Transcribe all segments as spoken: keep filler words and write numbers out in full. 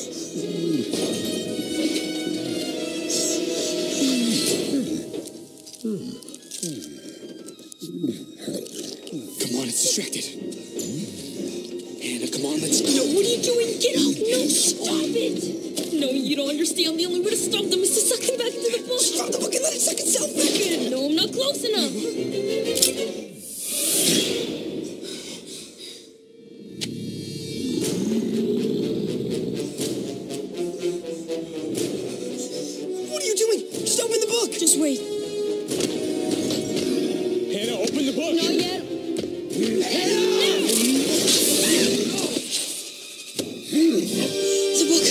Come on, it's distracted. Hannah, come on, let's go. No, what are you doing? Get off! No, stop it! No, you don't understand. The only way to stop them is to suck them back into the book. Just drop the book and let it suck itself back in. No, I'm not close enough. What are you doing? Just open the book. Just wait. Hannah, open the book. Not yet. Hannah! The book.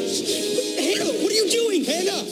Hannah, what are you doing? Hannah!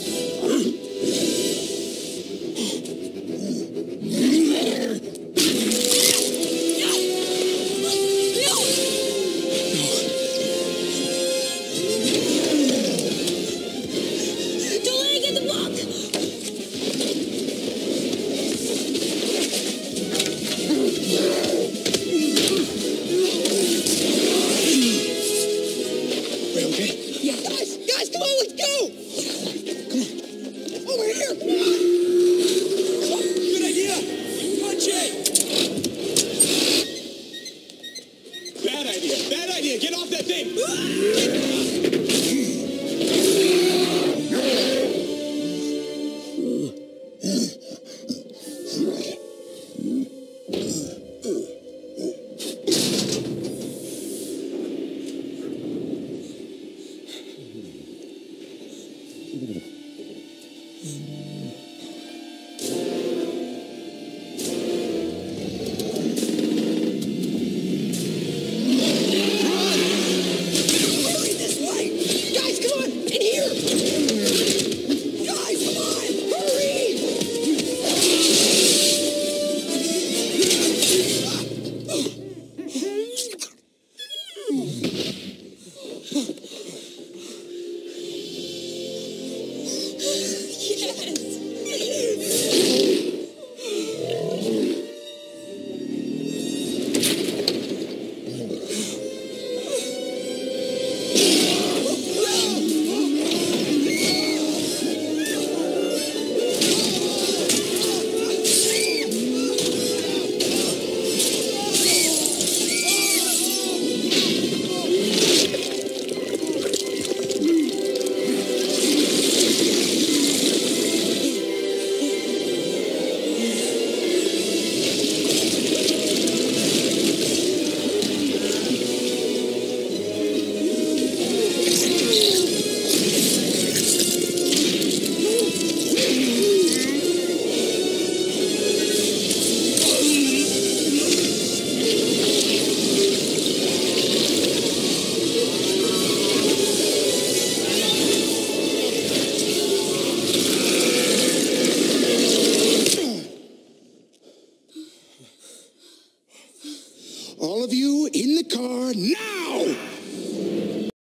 All of you in the car now!